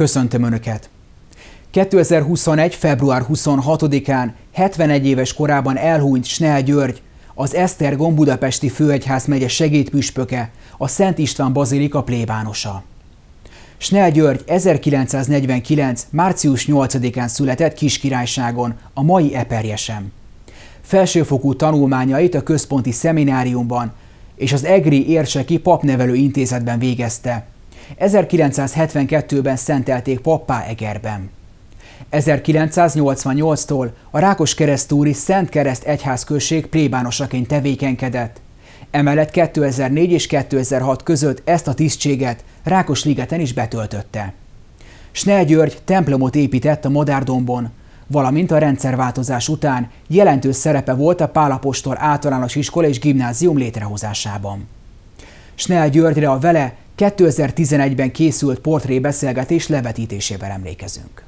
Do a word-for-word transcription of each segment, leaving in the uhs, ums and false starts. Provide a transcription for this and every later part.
Köszöntöm Önöket! kétezer-huszonegy. február huszonhatodikán hetvenegy éves korában elhunyt Snell György, az Esztergom budapesti főegyházmegye segédpüspöke, a Szent István bazilika plébánosa. Snell György ezerkilencszáznegyvenkilenc. március nyolcadikán született Kiskirályságon, a mai Eperjesen. Felsőfokú tanulmányait a Központi Szemináriumban és az Egri Ércseki Papnevelő Intézetben végezte. ezerkilencszázhetvenkettőben szentelték pappá Egerben. ezerkilencszáznyolcvannyolctól a Rákoskeresztúri Szent Kereszt egyházközség plébánosaként tevékenykedett. Emellett kétezer-négy és kétezer-hat között ezt a tisztséget Rákosligeten is betöltötte. Snell György templomot épített a Madárdombon, valamint a rendszerváltozás után jelentős szerepe volt a Pál apostol általános iskola és gimnázium létrehozásában. Snell Györgyre a vele kétezer-tizenegyben készült portrébeszélgetés levetítésével emlékezünk.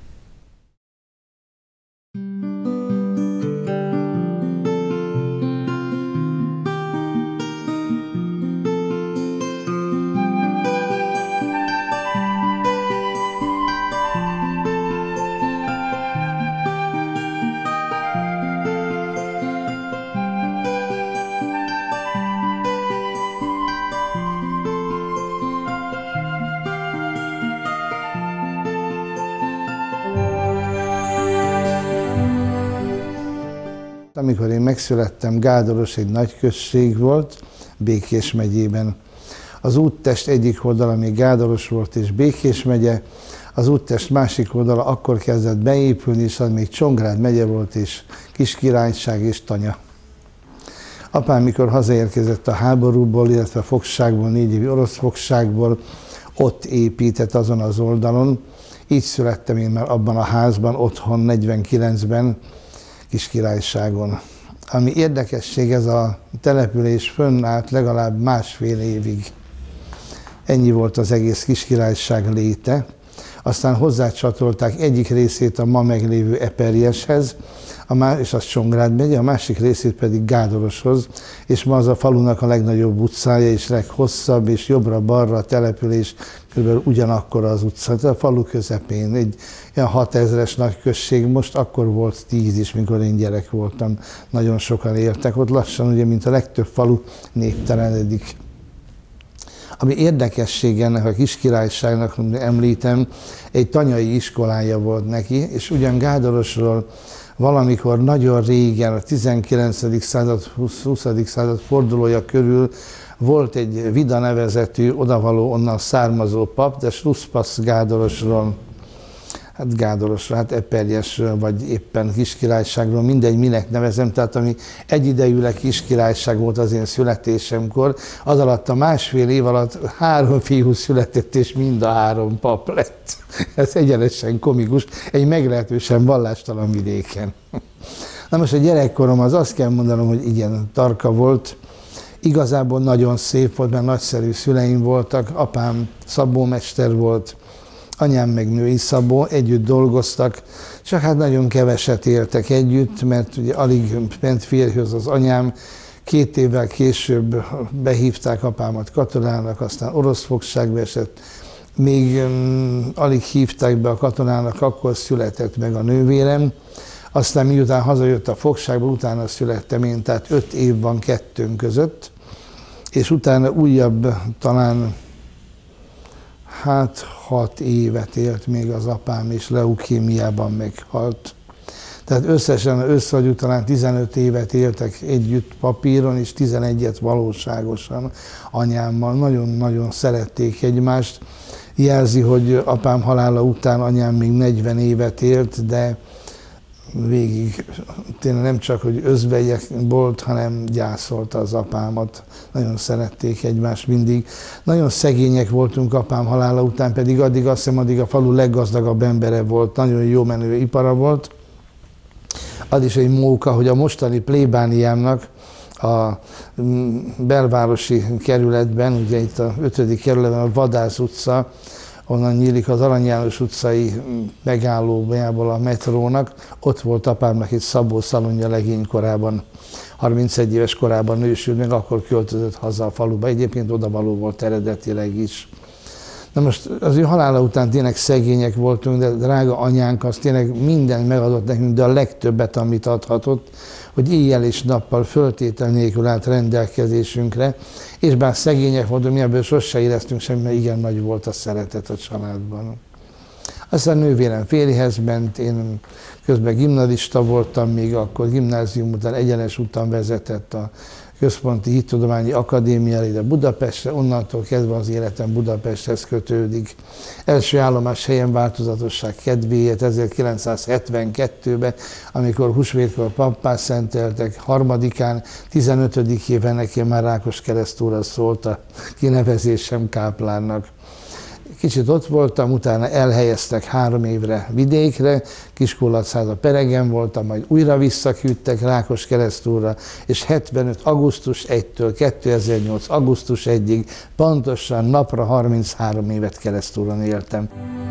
Amikor én megszülettem, Gádoros egy nagy község volt, Békés megyében. Az úttest egyik oldala még Gádoros volt és Békés megye, az úttest másik oldala akkor kezdett beépülni, és az még Csongrád megye volt, és Kiskirályság és Tanya. Apám, mikor hazaérkezett a háborúból, illetve a fogságból, négy évi orosz fogságból, ott épített azon az oldalon. Így születtem én már abban a házban, otthon negyvenkilencben, Kiskirályságon. Ami érdekesség, ez a település fönnállt legalább másfél évig. Ennyi volt az egész Kiskirályság léte. Aztán hozzácsatolták egyik részét a ma meglévő Eperjeshez, és az Csongrád megye, a másik részét pedig Gádoroshoz, és ma az a falunak a legnagyobb utcája, és leghosszabb, és jobbra-balra a település kb. Ugyanakkor az utca, a falu közepén, egy ilyen hatezres nagy község, most akkor volt tíz is, mikor én gyerek voltam, nagyon sokan éltek ott, lassan ugye, mint a legtöbb falu néptelenedik. Ami érdekesség ennek a Kiskirályságnak, említem, egy tanyai iskolája volt neki, és ugyan Gádorosról valamikor nagyon régen, a tizenkilencedik század, huszadik század fordulója körül volt egy Vida nevezetű, odavaló onnan származó pap, de Slusszpasz Gádorosról, hát Gádorosról, hát Eperjesről, vagy éppen Kiskirályságról, mindegy, minek nevezem, tehát ami egyidejűleg Kiskirályság volt az én születésemkor, az alatt a másfél év alatt három fiú született, és mind a három pap lett. Ez egyenesen komikus, egy meglehetősen vallástalan vidéken. Na most a gyerekkorom, az azt kell mondanom, hogy igen, tarka volt, igazából nagyon szép volt, mert nagyszerű szüleim voltak, apám szabómester volt, anyám meg női szabó, együtt dolgoztak, csak hát nagyon keveset éltek együtt, mert ugye alig ment férjhez az anyám, két évvel később behívták apámat katonának, aztán orosz fogságba esett, még um, alig hívták be a katonának, akkor született meg a nővérem, aztán miután hazajött a fogságból, utána születtem én, tehát öt év van kettőnk között, és utána újabb, talán hát hat évet élt még az apám, és leukémiában meghalt. Tehát összesen összeadjuk talán tizenöt évet éltek együtt papíron, és tizenegyet valóságosan anyámmal. Nagyon-nagyon szerették egymást. Jelzi, hogy apám halála után anyám még negyven évet élt, de végig tényleg nem csak, hogy özvegyek volt, hanem gyászolta az apámat. Nagyon szerették egymást mindig. Nagyon szegények voltunk apám halála után, pedig addig azt hiszem, addig a falu leggazdagabb embere volt, nagyon jó menő ipara volt. Az is egy móka, hogy a mostani plébániámnak a belvárosi kerületben, ugye itt a ötödik kerületben a Vadász utca, onnan nyílik az Arany János utcai megállójából a metrónak, ott volt apámnak egy szabószalonja legénykorában, harmincegy éves korában nősült, meg akkor költözött haza a faluba, egyébként odavaló volt eredetileg is. Na most az ő halála után tényleg szegények voltunk, de drága anyánk az tényleg mindent megadott nekünk, de a legtöbbet, amit adhatott, hogy éjjel és nappal föltétel nélkül állt rendelkezésünkre, és bár szegények voltunk, mi ebből sose éreztünk semmit, mert igen nagy volt a szeretet a családban. Aztán nővérem férjhez ment, én közben gimnazista voltam, még akkor gimnázium után egyenes úton vezetett a Központi Hittudományi Akadémia ide Budapestre, onnantól kezdve az életem Budapesthez kötődik. Első állomás helyen változatosság kedvéért ezerkilencszázhetvenkettőben, amikor húsvétkor pappá szenteltek, harmadikán, tizenötödikében nekem már Rákoskeresztúra szólt a kinevezésem káplánnak. Kicsit ott voltam, utána elhelyeztek három évre vidékre, Kiskunlachházan Peregen voltam, majd újra visszaküldtek Rákoskeresztúrra, és hetvenöt augusztus elsejétől kétezer-nyolc augusztus elsejéig pontosan napra harminchárom évet Keresztúron éltem.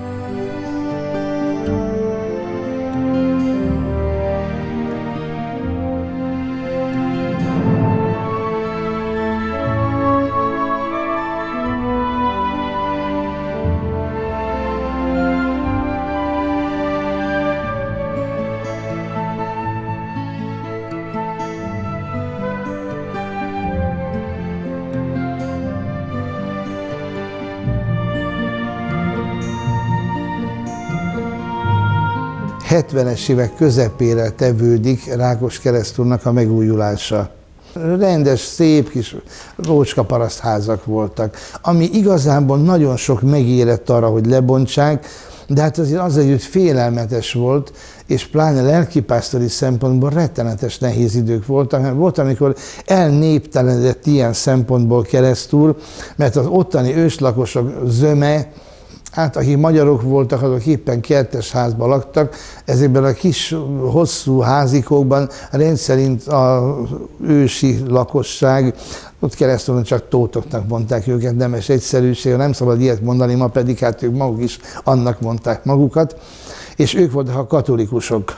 hetvenes évek közepére tevődik Rákoskeresztúrnak a megújulása. Rendes, szép kis rócskaparasztházak voltak, ami igazából nagyon sok megérett arra, hogy lebontsák, de hát azért az együtt félelmetes volt, és pláne lelkipásztori szempontból rettenetes nehéz idők voltak, mert volt, amikor elnéptelenedett ilyen szempontból Keresztúr, mert az ottani őslakosok zöme, hát akik magyarok voltak, azok éppen kertes házban laktak, ezekben a kis, hosszú házikókban rendszerint az ősi lakosság, ott Keresztúron csak tótoknak mondták őket, nemes egyszerűség, nem szabad ilyet mondani, ma pedig hát ők maguk is annak mondták magukat, és ők voltak a katolikusok.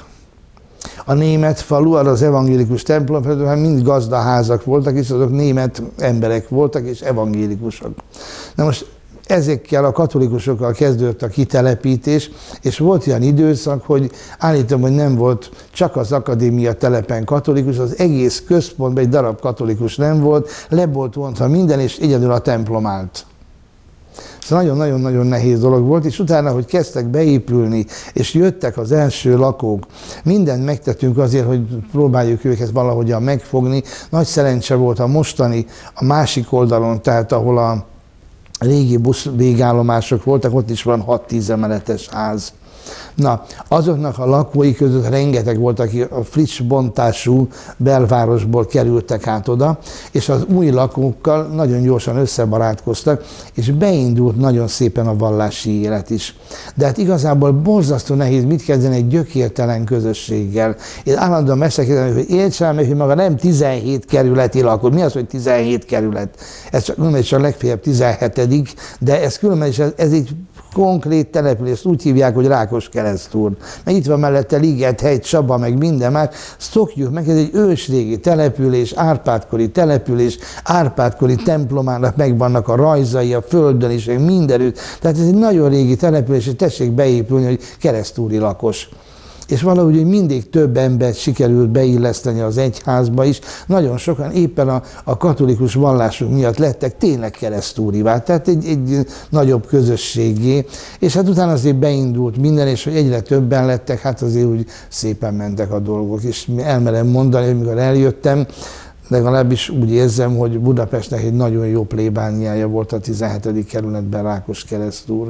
A német falu, az evangélikus templom, hát mind gazdaházak voltak, és azok német emberek voltak, és evangélikusok. Na most ezekkel a katolikusokkal kezdődött a kitelepítés, és volt olyan időszak, hogy állítom, hogy nem volt csak az akadémia telepen katolikus, az egész központban egy darab katolikus nem volt, le volt vontva minden, és egyedül a templom állt. Szóval nagyon-nagyon-nagyon nehéz dolog volt, és utána, hogy kezdtek beépülni, és jöttek az első lakók, mindent megtettünk azért, hogy próbáljuk őket valahogyan megfogni. Nagy szerencse volt a mostani, a másik oldalon, tehát ahol a régi busz végállomások voltak, ott is van hat-tíz emeletes ház. Na, azoknak a lakói között rengeteg volt, aki a friss bontású belvárosból kerültek át oda, és az új lakókkal nagyon gyorsan összebarátkoztak, és beindult nagyon szépen a vallási élet is. De hát igazából borzasztó nehéz mit kezdeni egy gyökértelen közösséggel. Én állandóan mesélkedem, hogy értsem meg, hogy maga nem tizenhét kerületi lakó. Mi az, hogy tizenhét kerület? Ez csak, csak legfeljebb tizenhetedik, de ez különben is ez, ez egy konkrét település, úgy hívják, hogy Rákoskeresztúr. Meg itt van mellette Ligethegy, Csaba, meg minden már. Szokjuk meg, ez egy ősrégi település, árpádkori település, árpádkori templomának megvannak a rajzai, a földön is, meg mindenütt. Tehát ez egy nagyon régi település, és tessék beépülni, hogy keresztúri lakos. És valahogy hogy mindig több embert sikerült beilleszteni az egyházba is. Nagyon sokan éppen a, a katolikus vallásuk miatt lettek tényleg keresztúrivá, tehát egy, egy nagyobb közösségé. És hát utána azért beindult minden, és hogy egyre többen lettek, hát azért úgy szépen mentek a dolgok. És elmerem mondani, hogy mikor eljöttem, legalábbis úgy érzem, hogy Budapestnek egy nagyon jó plébániája volt a tizenhetedik kerületben Rákoskeresztúr.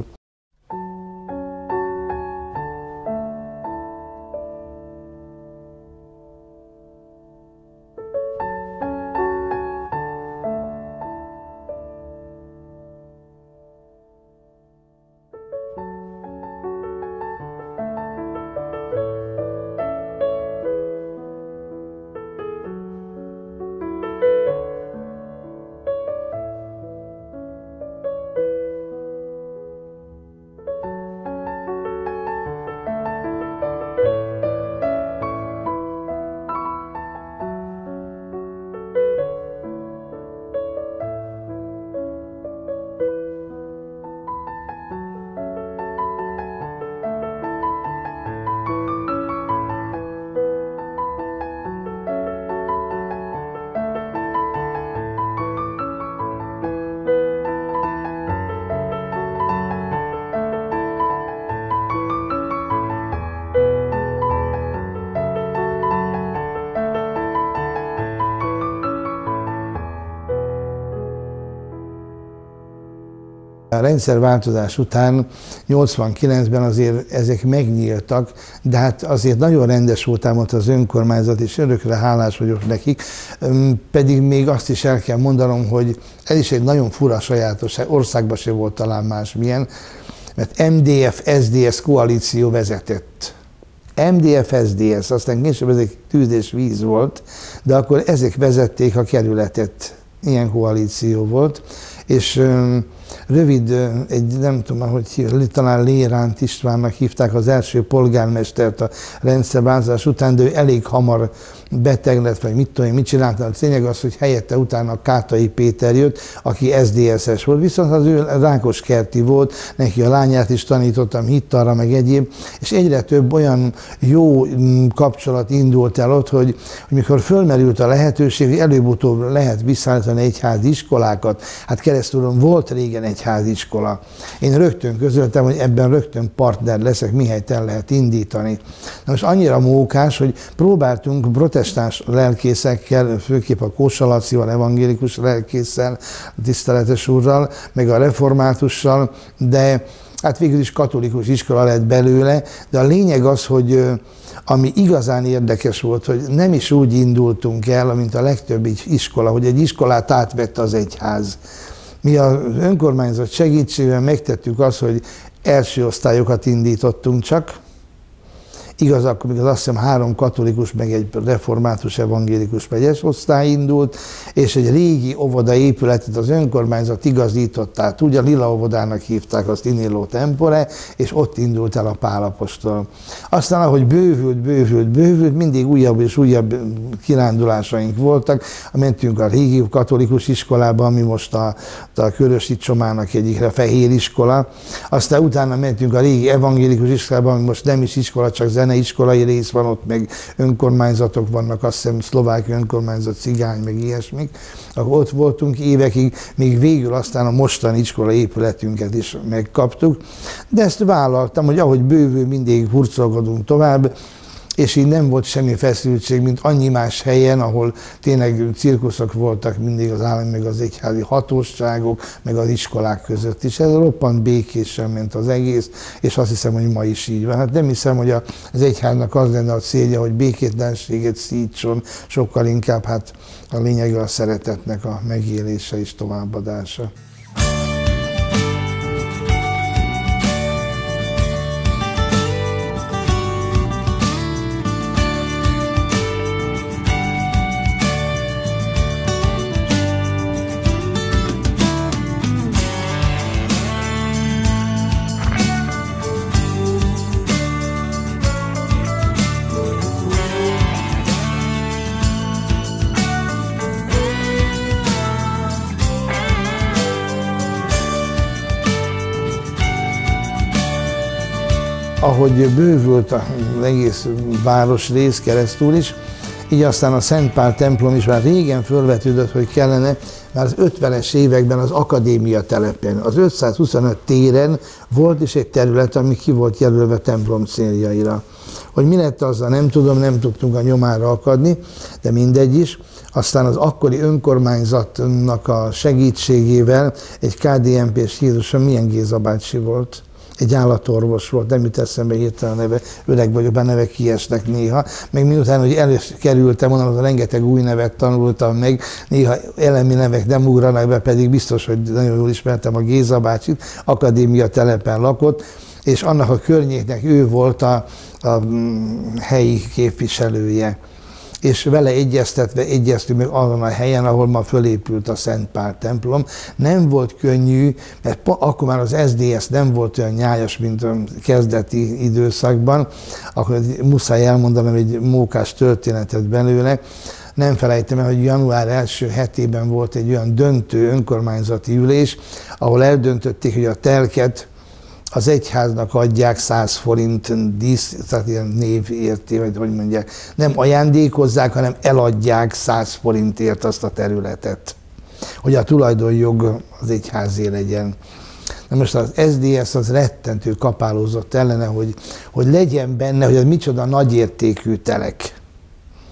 A rendszerváltozás után nyolcvankilencben azért ezek megnyíltak, de hát azért nagyon rendes voltam ott az önkormányzat, és örökre hálás vagyok nekik, pedig még azt is el kell mondanom, hogy ez is egy nagyon fura sajátosság, országban se volt talán másmilyen, mert em dé ef es dé es koalíció vezetett. em dé ef es dé es, aztán később ez egy tűz és víz volt, de akkor ezek vezették a kerületet, ilyen koalíció volt, és rövid, egy nem tudom, hogy talán Léránt Istvánnak hívták az első polgármestert a rendszerváltozás után, de ő elég hamar beteg lett, vagy mit tudom én, mit csináltam. A lényeg az, hogy helyette utána Kátai Péter jött, aki es dé es-es volt, viszont az ő Rákoskerti volt, neki a lányát is tanítottam, hittalra, meg egyéb, és egyre több olyan jó kapcsolat indult el ott, hogy, hogy mikor fölmerült a lehetőség, hogy előbb-utóbb lehet visszaállítani egyházi iskolákat. Hát Keresztúron volt régen egyházi iskola. Én rögtön közöltem, hogy ebben rögtön partner leszek, mihelyt el lehet indítani. Na most annyira mókás, hogy próbáltunk protestáns lelkészekkel, főképp a Kósa Lacival, evangélikus lelkésszel, a tiszteletes úrral, meg a reformátussal, de hát végül is katolikus iskola lett belőle, de a lényeg az, hogy ami igazán érdekes volt, hogy nem is úgy indultunk el, mint a legtöbb iskola, hogy egy iskolát átvette az egyház. Mi az önkormányzat segítségével megtettük azt, hogy első osztályokat indítottunk csak, igaz, akkor még az azt hiszem három katolikus, meg egy református evangélikus megyes osztály indult, és egy régi óvoda épületet az önkormányzat igazított át, úgy a Lila óvodának hívták azt, In Illo Tempore, és ott indult el a Pál apostol. Aztán, ahogy bővült, bővült, bővült, mindig újabb és újabb kirándulásaink voltak. Mentünk a régi katolikus iskolába, ami most a, a Körösi Csomának egyikre Fehér iskola. Aztán utána mentünk a régi evangélikus iskolába, ami most nem is iskola, csak zeneiskolai rész van, ott meg önkormányzatok vannak, azt hiszem szlovák önkormányzat, cigány, meg ilyesmik. Akkor ott voltunk évekig, még végül aztán a mostani iskola épületünket is megkaptuk. De ezt vállaltam, hogy ahogy bővül, mindig hurcolkodunk tovább, és így nem volt semmi feszültség, mint annyi más helyen, ahol tényleg cirkuszok voltak mindig az állami, meg az egyházi hatóságok, meg az iskolák között is. Ez roppant békésen ment az egész, és azt hiszem, hogy ma is így van. Hát nem hiszem, hogy az egyháznak az lenne a célja, hogy békétlenséget szítson, sokkal inkább hát a lényege a szeretetnek a megélése és továbbadása. Ahogy bővült az egész városrész keresztül is, így aztán a Szent Pál templom is már régen fölvetődött, hogy kellene, már az ötvenes években az akadémia telepen, az ötszázhuszonöt téren volt is egy terület, ami ki volt jelölve templom céljaira. Hogy mi lett azzal, nem tudom, nem tudtunk a nyomára akadni, de mindegy is. Aztán az akkori önkormányzatnak a segítségével egy ká dé en pés Jézuson milyen Géza bácsi volt. Egy állatorvos volt, nem jut eszembe hirtelen a neve, öreg vagyok, bár nevek kiesnek néha. Meg miután, hogy előkerültem, mondom, az a rengeteg új nevet tanultam meg, néha elemi nevek nem ugranak be, pedig biztos, hogy nagyon jól ismertem a Géza bácsit, akadémia telepen lakott, és annak a környéknek ő volt a, a helyi képviselője. És vele egyeztetve egyeztünk meg azon a helyen, ahol ma fölépült a Szent Pál templom. Nem volt könnyű, mert akkor már az es dé es nem volt olyan nyájas, mint a kezdeti időszakban, akkor muszáj elmondanom egy mókás történetet belőle. Nem felejtem el, hogy január első hetében volt egy olyan döntő önkormányzati ülés, ahol eldöntötték, hogy a telket az egyháznak adják száz forint dísz, tehát ilyen névérté, vagy hogy mondják, nem ajándékozzák, hanem eladják száz forintért azt a területet, hogy a tulajdonjog az egyházé legyen. Na most az es dé es az rettentő kapálózott ellene, hogy, hogy legyen benne, hogy ez micsoda nagyértékű telek.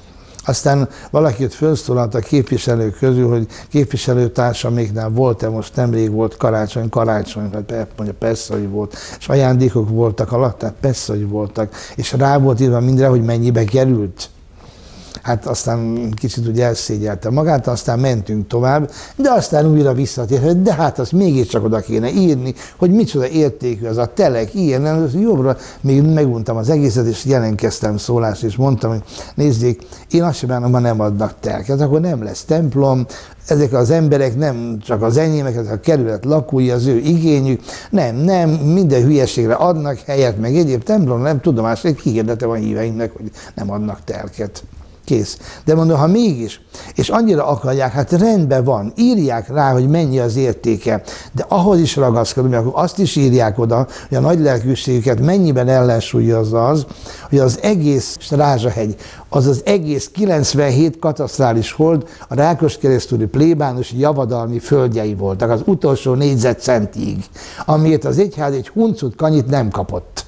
Aztán valaki ott felszólalt a képviselők közül, hogy képviselőtársaméknál volt-e, most nemrég volt karácsony, karácsony, hát mondja, persze, hogy volt, és ajándékok voltak alatt, tehát persze, hogy voltak, és rá volt írva mindre, hogy mennyibe került. Hát aztán kicsit úgy elszégyelte magát, aztán mentünk tovább, de aztán újra visszatért, hogy de hát azt mégiscsak oda kéne írni, hogy micsoda értékű az a telek, ilyen, jobbra, még meguntam az egészet, és jelentkeztem szólást, és mondtam, hogy nézzék, én azt sem bánom, ha nem adnak telket, akkor nem lesz templom, ezek az emberek nem csak az enyémek, ezek a kerület lakói, az ő igényük, nem, nem, minden hülyeségre adnak helyet, meg egyéb templom, nem tudomásra, kihirdetem a híveimnek, hogy nem adnak telket. Kész. De mondom, ha mégis, és annyira akarják, hát rendben van, írják rá, hogy mennyi az értéke, de ahhoz is ragaszkodom, akkor azt is írják oda, hogy a nagy lelkűségüket mennyiben ellensúlyozza az, hogy az egész Strázsahegy, az az egész kilencvenhét katasztrális hold a rákoskeresztúri plébános javadalmi földjei voltak, az utolsó négyzetcentig, amiért az egyház egy huncut kanyit nem kapott.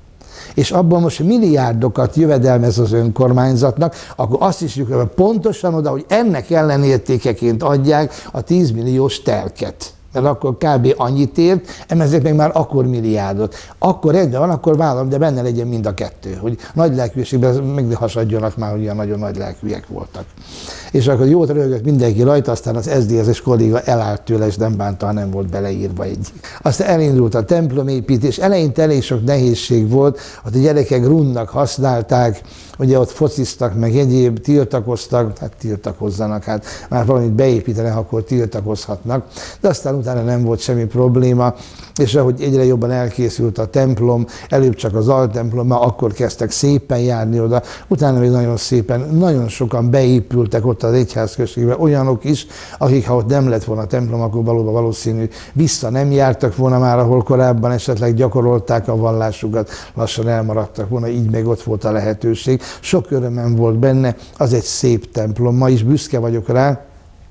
És abban most milliárdokat jövedelmez az önkormányzatnak, akkor azt is hogy pontosan oda, hogy ennek ellenértékeként adják a tíz milliós telket. Mert akkor kb. Annyit ért, ezek meg már akkor milliárdot. Akkor rendben van, akkor vállalom, de benne legyen mind a kettő, hogy nagy lelkűségben meghasadjanak már, hogy ilyen nagyon nagy lelkűek voltak. És akkor jót röhögött mindenki rajta, aztán az es zé es es kolléga elállt tőle, és nem bánta, ha nem volt beleírva egy. Aztán elindult a templomépítés, eleinte elég sok nehézség volt, ott a gyerekek runnak használták, ugye ott fociztak, meg egyéb, tiltakoztak, hát tiltakozzanak, hát már valamit beépítenek, akkor tiltakozhatnak, de aztán utána nem volt semmi probléma, és ahogy egyre jobban elkészült a templom, előbb csak az altemplom, már akkor kezdtek szépen járni oda, utána még nagyon szépen, nagyon sokan beépültek ott az egyházközségbe, olyanok is, akik ha ott nem lett volna a templom, akkor valóban valószínű vissza nem jártak volna már, ahol korábban esetleg gyakorolták a vallásukat, lassan elmaradtak volna, így meg ott volt a lehetőség. Sok örömem volt benne, az egy szép templom, ma is büszke vagyok rá.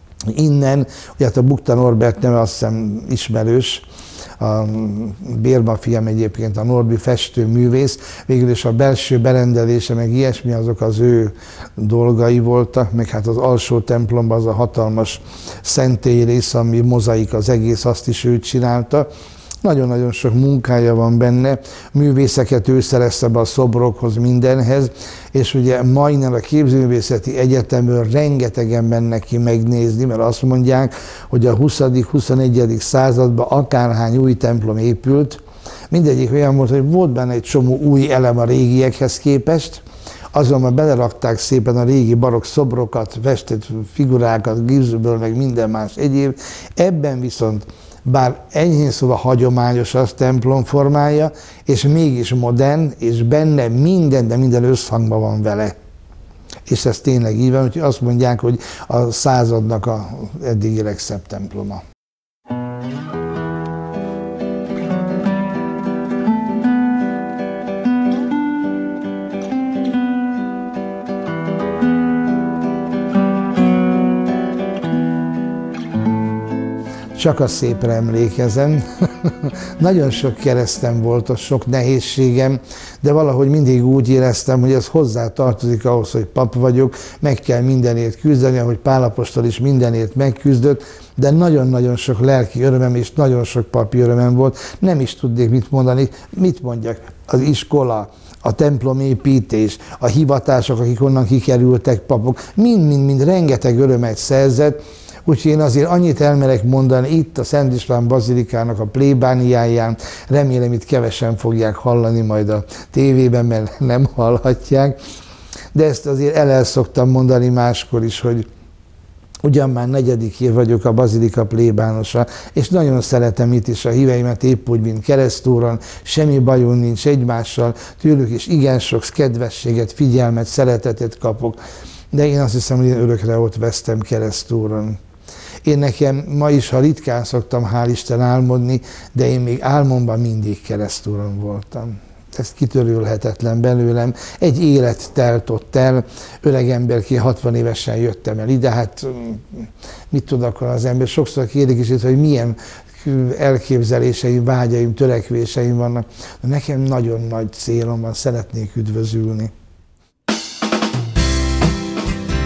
Innen, ugye hát a Bukta Norbert neve azt hiszem ismerős, a Bérma fiam egyébként a Norbi festőművész, végül is a belső berendelése, meg ilyesmi, azok az ő dolgai voltak, meg hát az alsó templomban az a hatalmas szentély rész, ami mozaik az egész, azt is ő csinálta. Nagyon-nagyon sok munkája van benne, művészeket ő szerezte be a szobrokhoz, mindenhez, és ugye ma innen a Képzőművészeti Egyetemről rengetegen mennek ki megnézni, mert azt mondják, hogy a huszadik-huszonegyedik században akárhány új templom épült, mindegyik olyan volt, hogy volt benne egy csomó új elem a régiekhez képest, azonban belerakták szépen a régi barokk szobrokat, festett figurákat, gipszből, meg minden más egyéb, ebben viszont bár enyhén szóval hagyományos az templom formája, és mégis modern, és benne minden, de minden összhangban van vele. És ez tényleg így van, úgyhogy azt mondják, hogy a századnak a eddigi legszebb temploma. Csak a szépre emlékezem. Nagyon sok keresztem volt, sok nehézségem, de valahogy mindig úgy éreztem, hogy ez hozzá tartozik ahhoz, hogy pap vagyok, meg kell mindenért küzdeni, ahogy Pál apostol is mindenért megküzdött, de nagyon-nagyon sok lelki örömem és nagyon sok papi örömem volt. Nem is tudnék mit mondani, mit mondjak, az iskola, a templomépítés, a hivatások, akik onnan kikerültek, papok, mind-mind-mind rengeteg örömet szerzett. Úgyhogy én azért annyit elmerek mondani itt a Szent István Bazilikának a plébániáján, remélem itt kevesen fogják hallani majd a tévében, mert nem hallhatják, de ezt azért el, el szoktam mondani máskor is, hogy ugyan már negyedik év vagyok a bazilika plébánosa, és nagyon szeretem itt is a híveimet, épp úgy, mint keresztúron, semmi bajunk nincs egymással, tőlük is igen sok kedvességet, figyelmet, szeretetet kapok, de én azt hiszem, hogy én örökre ott vesztem keresztúron. Én nekem ma is, ha ritkán szoktam, hál' Isten álmodni, de én még álmomban mindig keresztúron voltam. Ez kitörülhetetlen belőlem. Egy élet telt ott el, öreg emberként hatvan évesen jöttem el ide, hát mit tud akkor az ember? Sokszor kérdik is itt, hogy milyen elképzeléseim, vágyaim, törekvéseim vannak. De nekem nagyon nagy célom van, szeretnék üdvözülni.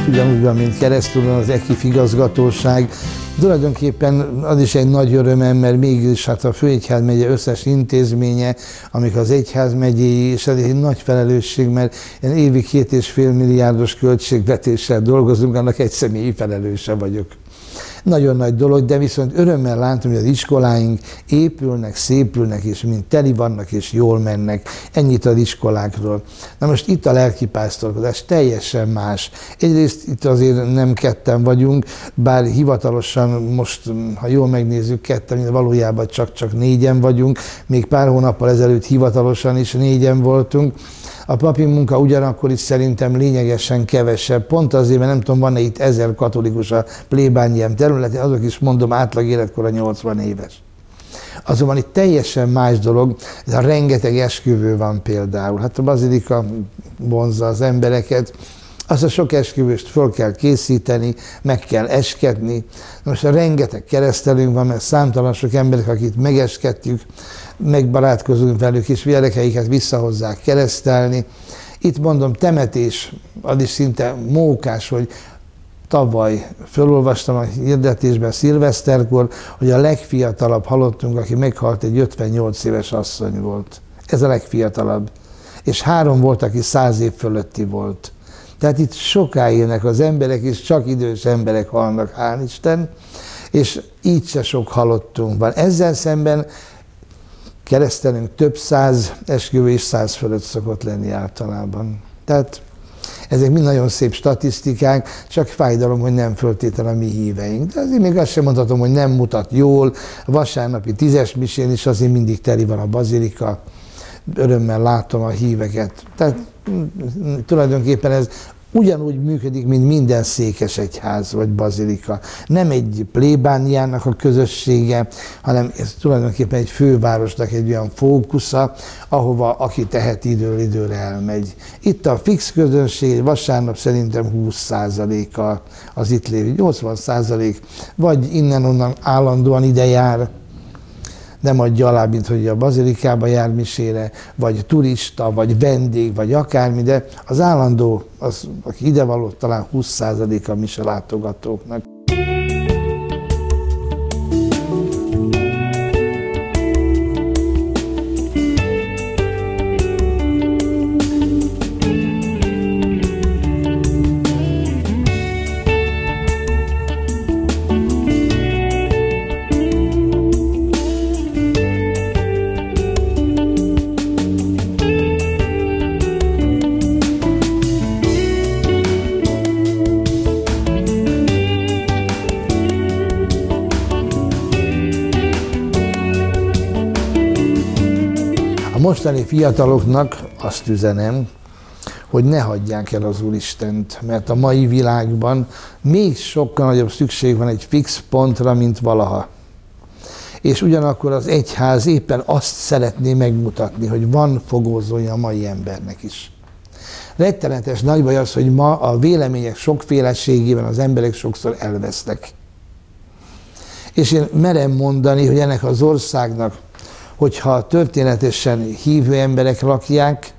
ugyanúgy van, mint Keresztúron az E K I F igazgatóság. Tulajdonképpen az is egy nagy örömem, mert mégis hát a Főegyházmegye összes intézménye, amik az egyházmegyéi, és ez egy nagy felelősség, mert én évi két és fél milliárdos költségvetéssel dolgozunk, annak egy személyi felelőse vagyok. Nagyon nagy dolog, de viszont örömmel látom, hogy az iskoláink épülnek, szépülnek, és mind teli vannak, és jól mennek. Ennyit az iskolákról. Na most itt a lelkipásztorkodás teljesen más. Egyrészt itt azért nem ketten vagyunk, bár hivatalosan most, ha jól megnézzük, ketten, valójában csak-csak négyen vagyunk, még pár hónappal ezelőtt hivatalosan is négyen voltunk. A papi munka ugyanakkor is szerintem lényegesen kevesebb, pont azért, mert nem tudom, van-e itt ezer katolikus a plébániám területén, azok is mondom átlag életkora nyolcvan éves. Azonban itt teljesen más dolog, ez a rengeteg esküvő van például. Hát a bazilika vonzza az embereket, azt a sok esküvőst föl kell készíteni, meg kell eskedni. Most a rengeteg keresztelünk van, mert számtalan sok emberek, akit megeskedtük, megbarátkozunk velük, és gyerekeiket visszahozzák keresztelni. Itt mondom, temetés, az is szinte mókás, hogy tavaly felolvastam a hirdetésben szilveszterkor, hogy a legfiatalabb halottunk, aki meghalt, egy ötvennyolc éves asszony volt. Ez a legfiatalabb. És három volt, aki száz év fölötti volt. Tehát itt soká élnek az emberek, és csak idős emberek halnak, hál' Isten, és így se sok halottunk van. Ezzel szemben keresztelünk több száz esküvő, és száz fölött szokott lenni általában. Tehát ezek mind nagyon szép statisztikák, csak fájdalom, hogy nem föltétlenül a mi híveink. De azért még azt sem mondhatom, hogy nem mutat jól. A vasárnapi tízes misén is azért mindig teli van a bazilika. Örömmel látom a híveket. Tehát tulajdonképpen ez ugyanúgy működik, mint minden székesegyház vagy bazilika. Nem egy plébániának a közössége, hanem ez tulajdonképpen egy fővárosnak egy olyan fókusza, ahova aki tehet időről időre elmegy. Itt a fix közönség vasárnap szerintem húsz százaléka az itt lévő, nyolcvan százalék vagy innen-onnan állandóan ide jár, nem adja alá, mint hogy a bazilikába jár misére, vagy turista, vagy vendég, vagy akármi, de az állandó, az, aki idevaló, talán húsz százaléka a mise látogatóknak. A mostani fiataloknak azt üzenem, hogy ne hagyják el az Úristent, mert a mai világban még sokkal nagyobb szükség van egy fix pontra, mint valaha. És ugyanakkor az egyház éppen azt szeretné megmutatni, hogy van fogózója a mai embernek is. Rettenetes nagy baj az, hogy ma a vélemények sokféleségében az emberek sokszor elvesznek. És én merem mondani, hogy ennek az országnak, hogyha történetesen hívő emberek lakják,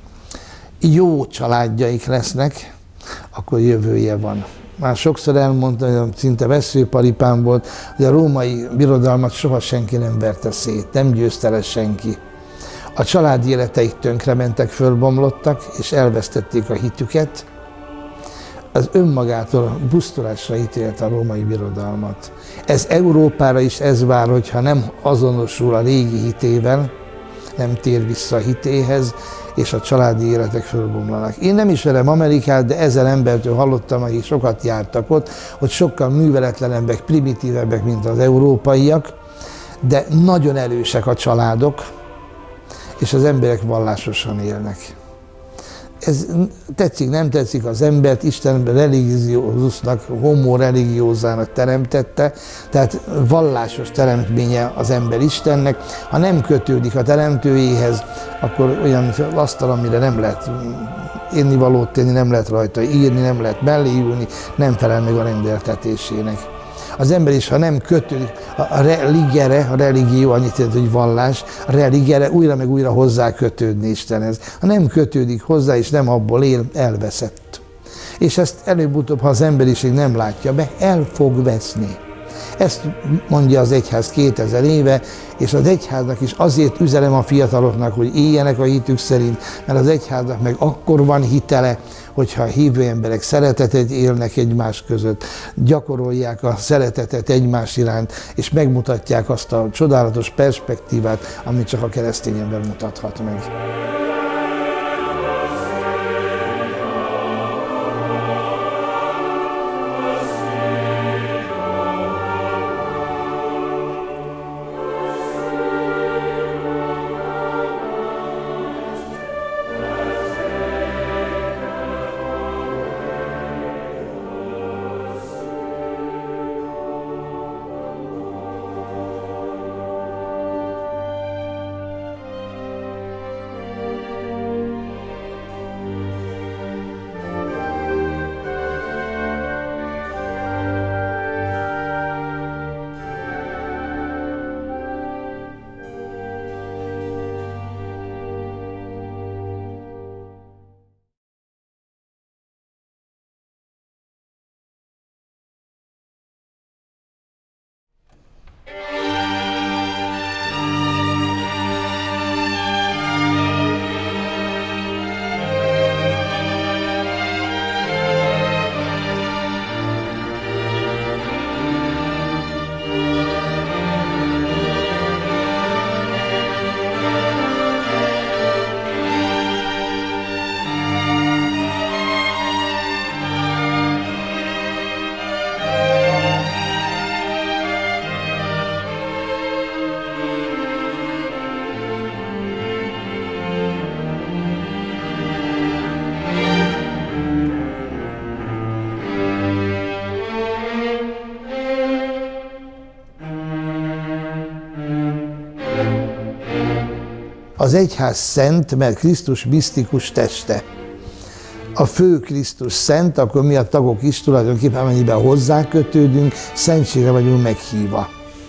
jó családjaik lesznek, akkor jövője van. Már sokszor elmondtam, hogy szinte vesszőparipám volt, hogy a római birodalmat soha senki nem verte szét, nem győzte le senki. A családi életeik tönkrementek, fölbomlottak, és elvesztették a hitüket. Az önmagától pusztulásra ítélte a római birodalmat. Ez Európára is ez vár, hogyha nem azonosul a régi hitével, nem tér vissza a hitéhez, és a családi életek fölbomlanak. Én nem ismerem Amerikát, de ezer embertől hallottam, akik sokat jártak ott, hogy sokkal műveletlenebbek, primitívebbek, mint az európaiak, de nagyon erősek a családok, és az emberek vallásosan élnek. Ez tetszik, nem tetszik, az embert Isten religiózusnak, homo religiózának teremtette, tehát vallásos teremtménye az ember Istennek. Ha nem kötődik a teremtőjéhez, akkor olyan asztal, amire nem lehet ennivalót tenni, nem lehet rajta írni, nem lehet mellé ülni, nem felel meg a rendeltetésének. Az ember is, ha nem kötődik, a religere, a religió annyit jelent, hogy vallás, a religere újra meg újra hozzá kötődni Istenhez. Ha nem kötődik hozzá, és nem abból él, elveszett. és ezt előbb-utóbb, ha az emberiség nem látja be, el fog veszni. Ezt mondja az egyház kétezer éve, és az egyháznak is azért üzenem a fiataloknak, hogy éljenek a hitük szerint, mert az egyháznak meg akkor van hitele, hogyha a hívő emberek szeretetet élnek egymás között, gyakorolják a szeretetet egymás iránt, és megmutatják azt a csodálatos perspektívát, amit csak a keresztény ember mutathat meg. Az egyház szent, mert Krisztus misztikus teste. A fő Krisztus szent, akkor mi a tagok is tulajdonképpen, amennyiben hozzá kötődünk, szentségre vagyunk meghívva.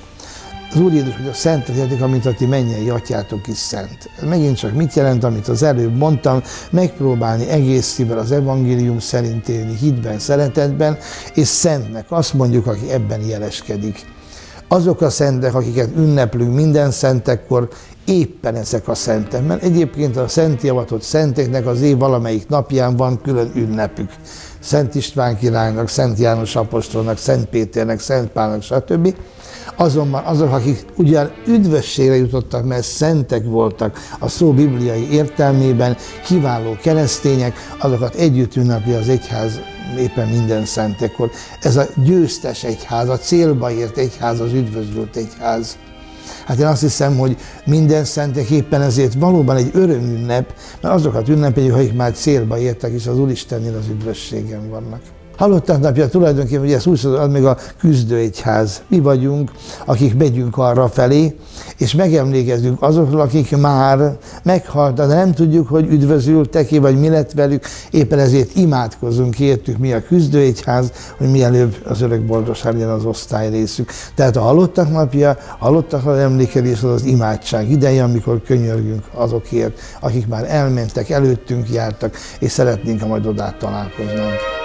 Az Úr Jézus, hogy a szentet jelenti, amint a ti mennyei atyátok is szent. Megint csak mit jelent, amit az előbb mondtam, megpróbálni egész szívvel az evangélium szerint élni, hitben, szeretetben, és szentnek azt mondjuk, aki ebben jeleskedik. Azok a szentek, akiket ünneplünk minden szentekkor, éppen ezek a szentek, mert egyébként a szent javatott szenteknek az év valamelyik napján van külön ünnepük. Szent István királynak, Szent János apostolnak, Szent Péternek, Szent Pálnak, stb. Azonban azok, akik ugyan üdvösségre jutottak, mert szentek voltak a szó bibliai értelmében, kiváló keresztények, azokat együtt ünnepli az egyház éppen minden szentekor. Ez a győztes egyház, a célba ért egyház, az üdvözlött egyház. Hát én azt hiszem, hogy minden szentek éppen ezért valóban egy örömünnep, mert azokat ünnepeljük, akik már célba értek, és az Úristennél az üdvösségen vannak. Halottak napja tulajdonképpen, hogy ezt úgy szól, az még a küzdőegyház. Mi vagyunk, akik megyünk arra felé, és megemlékezünk azokról, akik már meghaltak, de nem tudjuk, hogy üdvözültek-e, vagy mi lett velük, éppen ezért imádkozunk értük, mi a küzdőegyház, hogy mielőbb az örök boldogság legyen az osztály részük. Tehát a halottak napja, a halottakra emlékezés az az imádság ideje, amikor könyörgünk azokért, akik már elmentek, előttünk jártak, és szeretnénk, ha majd odát találkoznánk.